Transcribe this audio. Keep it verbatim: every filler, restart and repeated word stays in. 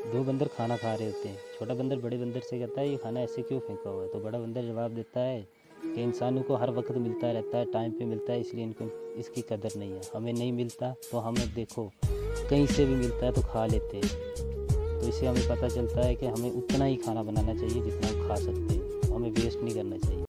दो बंदर खाना खा रहे होते हैं। छोटा बंदर बड़े बंदर से कहता है ये खाना ऐसे क्यों फेंका हुआ है? तो बड़ा बंदर जवाब देता है कि इंसानों को हर वक्त मिलता रहता है, टाइम पे मिलता है, इसलिए इनको इसकी कदर नहीं है। हमें नहीं मिलता तो हमें देखो कहीं से भी मिलता है तो खा लेते हैं। तो इससे हमें पता चलता है कि हमें उतना ही खाना बनाना चाहिए जितना हम खा सकते हैं, हमें वेस्ट नहीं करना चाहिए।